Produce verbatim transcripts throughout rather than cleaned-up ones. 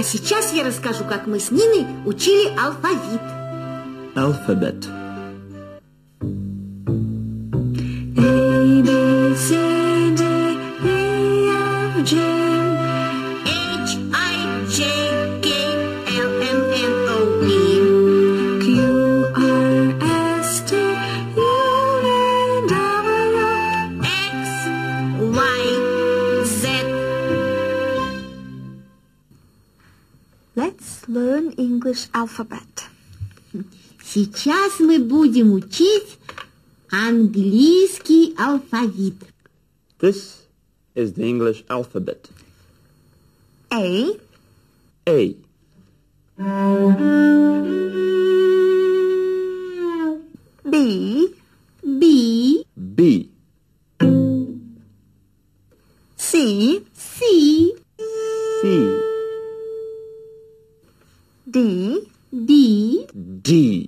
А сейчас я расскажу, как мы с Ниной учили алфавит. Alphabet. A, B, C, D, E, F, G, H, I, J, K, L, M, N, O, P, Q, R, S, T, U, V, W, X, Y, Z. Let's learn English alphabet. Сейчас мы будем учить английский алфавит. This is the English alphabet. A, A. B, B, B. C, C, C. D, D, D.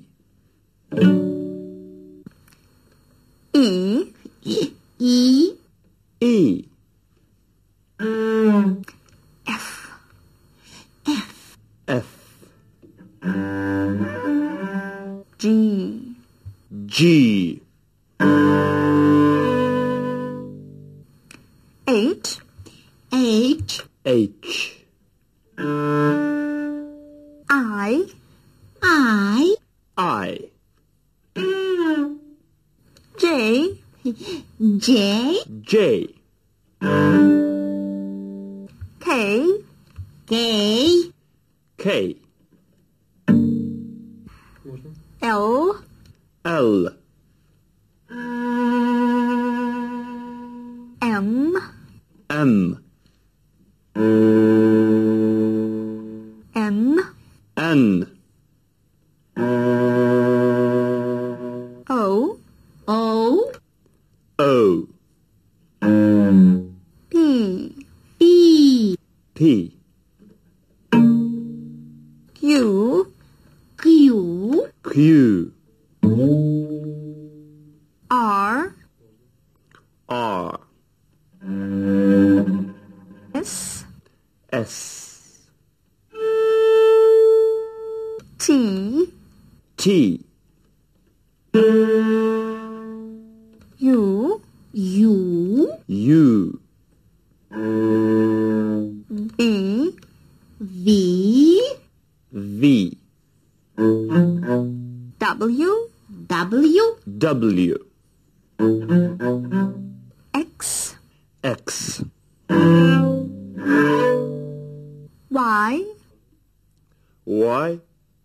E, E, E. F, F, F. G, G. H, H, H. I, I, I. J, J, J. K, K, K. L, L. M, M. N, N. O, O, O. P, P, P. Q, Q, Q. R, R. S, S. T, T. U, U, U. V, V, V. W, W, W. X, X. Y, Y.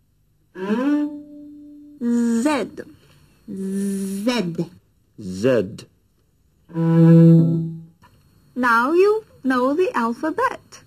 Z. Z. Z. Now you know the alphabet.